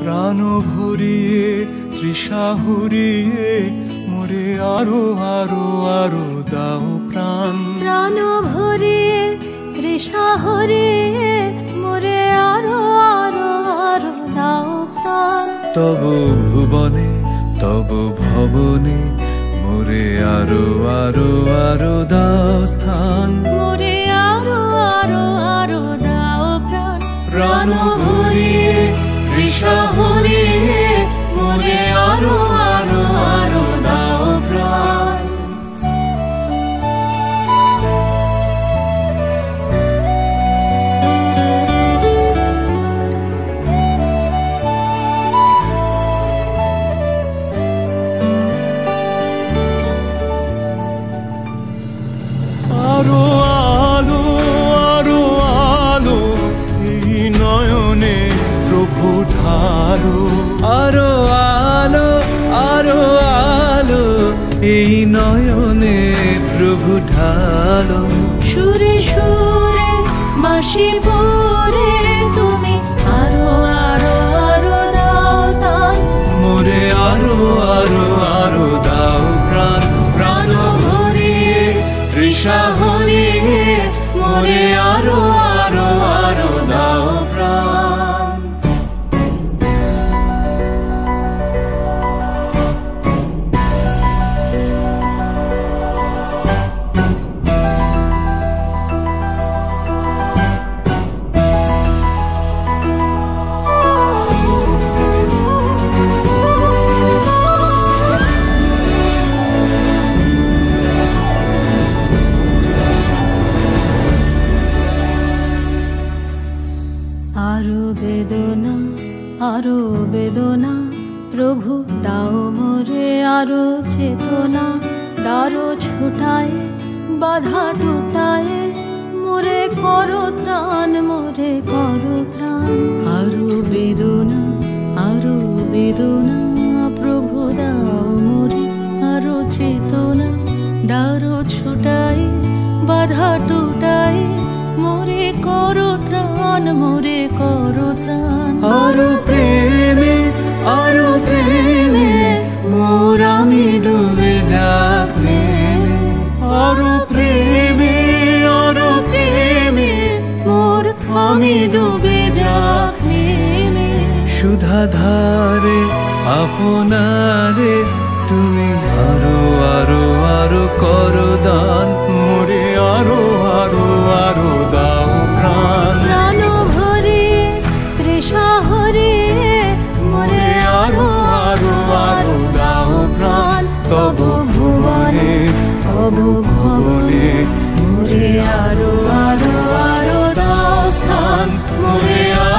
প্রাণ ভরিয়ে তৃষা হুরিয়ে মোরে আরো আরো আরো দাও প্রাণ। প্রাণ ভরিয়ে তৃষা হরিয়ে মোরে আরো আরো আরো দাও প্রাণ। তব ভুবনে তব ভবনে মোরে আরো আরো আরো দাও স্থান। মোরে আরো আরো আরো দাও প্রাণ। প্রাণ ভরিয়ে তৃষা হরিয়ে মোরে আরো আরো আরো দাও প্রাণ। আরো আলো আরো আলো এই নয়নে প্রভু ঢালো। আরো আলো আরো আলো এই নয়নে প্রভু ঢালো। সুরে সুরে বাঁশি পরে তুমি আরো আরো আরো দাও তান। মোরে আরো আরো আরো দাও প্রাণ। প্রাণ ভরিয়ে তৃষা হরিয়ে মোরে আরো আরো আরো দাও প্রাণ। আরো বেদনা আরো বেদনা প্রভু দাও মোরে আরো চেতনা। দারো ছোটায় বাধা টুটায় মোরে করো ত্রাণ মোরে করো ত্রাণ। আরো বেদনা প্রভু দাও মোরে আরো চেতনা। দারো ছোটায় বাধা টুটায় মোরে করো ত্রাণ মোরে করো ত্রাণ। আরো প্রেমে মোর আমি ডুবে যাক নেমে। আরো প্রেমে মোর আমি ডুবে যাক নেমে। সুধা ধারে আপনারে তুমি আরো আরো আরো করো দান। মোরে আরো আরো আরো দাও প্রাণ। প্রাণ ভরিয়ে তৃষা হরিয়ে মোরে আরো আরো আরো দাও প্রাণ। তব ভুবনে মোরে আরো আরো আরো দাও স্থান। মোরে